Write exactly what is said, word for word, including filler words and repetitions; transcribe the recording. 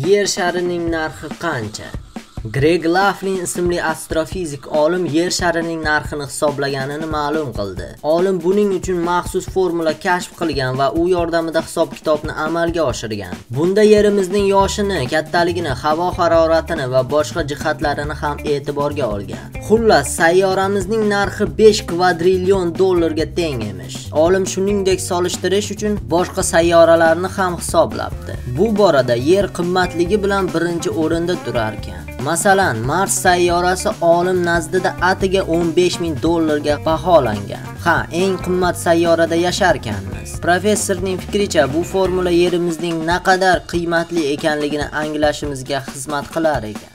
Yer sharining narxi qancha? Greg Laughlin ismli astrofizik olim yer sharining narxini hisoblaganini ma'lum qildi. Olim buning uchun maxsus formula kashf qilgan va u yordamida hisob-kitobni amalga oshirgan. Bunda yerimizning yoshini, kattaligini, havo haroratini va boshqa jihatlarini ham e'tiborga olgan. Xullas, sayyoramizning narxi besh kvadrillion dollarga teng emish. Olim shuningdek solishtirish uchun boshqa sayyoralarni ham hisoblabdi. Bu borada yer qimmatligi bilan birinchi o'rinda turar ekan. Masalan, Mars sayyorasi olim nazdida atiga o'n besh ming dollarga baholangan. Ha, eng qimmat sayyorada yasharkanmiz. Professorning fikricha, bu formula yerimizning naqadar qiymatli ekanligini anglashimizga xizmat qilar ekan.